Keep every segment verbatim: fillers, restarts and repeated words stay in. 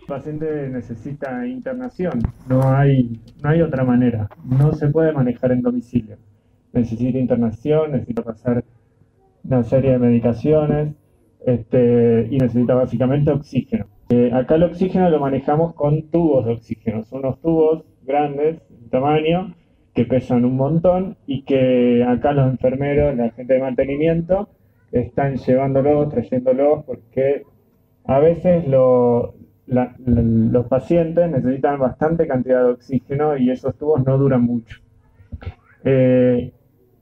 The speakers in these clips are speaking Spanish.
paciente necesita internación, no hay, no hay otra manera, no se puede manejar en domicilio. Necesita internación, necesita pasar una serie de medicaciones este, y necesita básicamente oxígeno. Eh, acá el oxígeno lo manejamos con tubos de oxígeno, son unos tubos grandes de tamaño que pesan un montón y que acá los enfermeros, la gente de mantenimiento, están llevándolos, trayéndolos porque a veces lo, la, la, los pacientes necesitan bastante cantidad de oxígeno y esos tubos no duran mucho. Eh,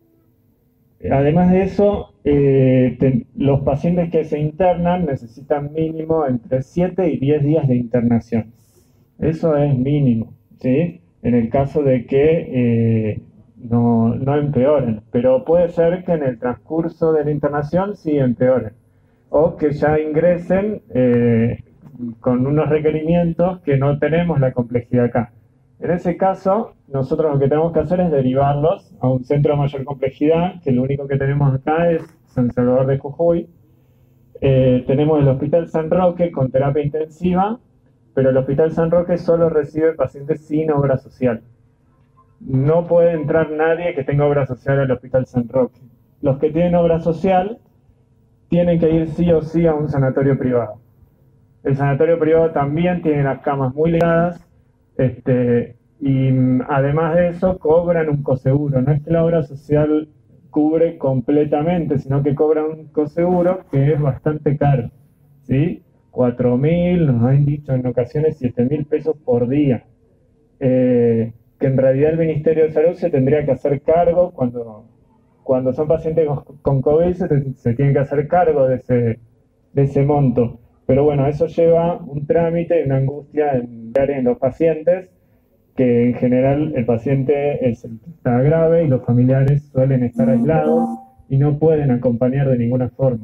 además de eso, eh, te, los pacientes que se internan necesitan mínimo entre siete y diez días de internación. Eso es mínimo, ¿sí? En el caso de que eh, no, no empeoren, pero puede ser que en el transcurso de la internación sí empeoren, o que ya ingresen eh, con unos requerimientos que no tenemos la complejidad acá. En ese caso, nosotros lo que tenemos que hacer es derivarlos a un centro de mayor complejidad, que lo único que tenemos acá es San Salvador de Jujuy. Eh, tenemos el Hospital San Roque con terapia intensiva, pero el Hospital San Roque solo recibe pacientes sin obra social. No puede entrar nadie que tenga obra social al Hospital San Roque. Los que tienen obra social tienen que ir sí o sí a un sanatorio privado. El sanatorio privado también tiene las camas muy ligadas, este, y además de eso cobran un coseguro. No es que la obra social cubre completamente, sino que cobran un coseguro que es bastante caro, ¿sí? cuatro mil, nos han dicho en ocasiones siete mil pesos por día, eh, que en realidad el Ministerio de Salud se tendría que hacer cargo cuando, cuando son pacientes con, con COVID, se, se tienen que hacer cargo de ese, de ese monto. Pero bueno, eso lleva un trámite y una angustia en, en los pacientes, que en general el paciente es el que está grave y los familiares suelen estar aislados y no pueden acompañar de ninguna forma.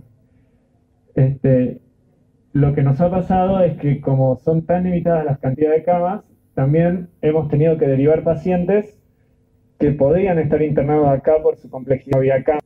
Este, Lo que nos ha pasado es que como son tan limitadas las cantidades de camas, también hemos tenido que derivar pacientes que podrían estar internados acá por su complejidad vía acá.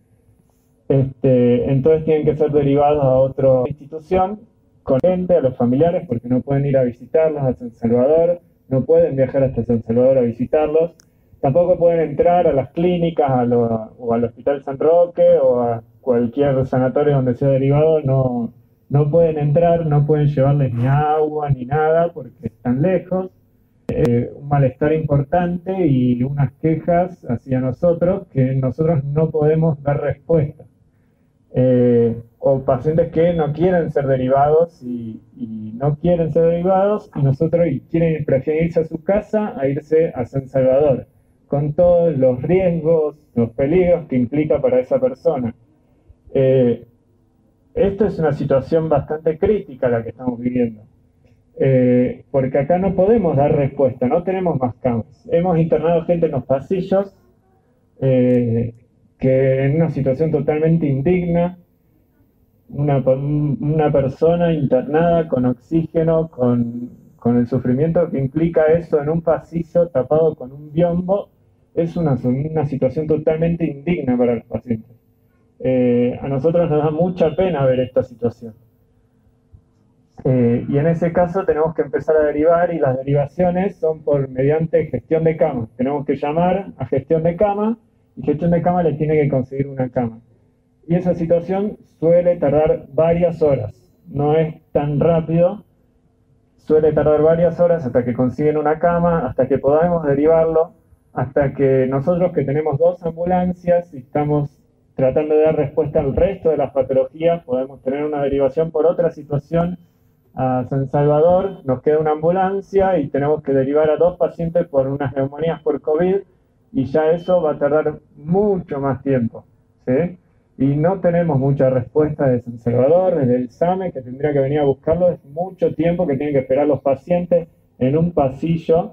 Este, entonces tienen que ser derivados a otra institución, con gente, a los familiares, porque no pueden ir a visitarlos a San Salvador, no pueden viajar hasta San Salvador a visitarlos, tampoco pueden entrar a las clínicas a lo, o al Hospital San Roque o a cualquier sanatorio donde sea derivado, no... No pueden entrar, no pueden llevarles ni agua ni nada porque están lejos. Eh, un malestar importante y unas quejas hacia nosotros que nosotros no podemos dar respuesta. Eh, o pacientes que no quieren ser derivados y, y no quieren ser derivados y nosotros y quieren, prefieren irse a su casa a irse a San Salvador, con todos los riesgos, los peligros que implica para esa persona. Eh, Esto es una situación bastante crítica la que estamos viviendo, eh, porque acá no podemos dar respuesta, no tenemos más camas. Hemos internado gente en los pasillos, eh, que en una situación totalmente indigna, una, una persona internada con oxígeno, con, con el sufrimiento que implica eso en un pasillo tapado con un biombo, es una, una situación totalmente indigna para los pacientes. Eh, a nosotros nos da mucha pena ver esta situación. Eh, y en ese caso tenemos que empezar a derivar y las derivaciones son por mediante gestión de cama. Tenemos que llamar a gestión de cama y gestión de cama le tiene que conseguir una cama. Y esa situación suele tardar varias horas. No es tan rápido, suele tardar varias horas hasta que consiguen una cama, hasta que podamos derivarlo, hasta que nosotros que tenemos dos ambulancias y estamos tratando de dar respuesta al resto de las patologías, podemos tener una derivación por otra situación a San Salvador, nos queda una ambulancia y tenemos que derivar a dos pacientes por unas neumonías por COVID y ya eso va a tardar mucho más tiempo, ¿sí? Y no tenemos mucha respuesta de San Salvador, desde el SAME, que tendría que venir a buscarlo, es mucho tiempo que tienen que esperar los pacientes en un pasillo,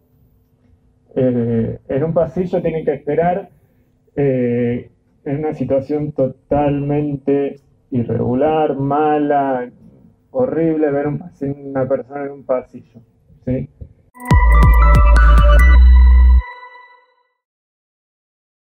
eh, en un pasillo tienen que esperar, eh, en una situación totalmente irregular, mala, horrible ver un, una persona en un pasillo, ¿sí?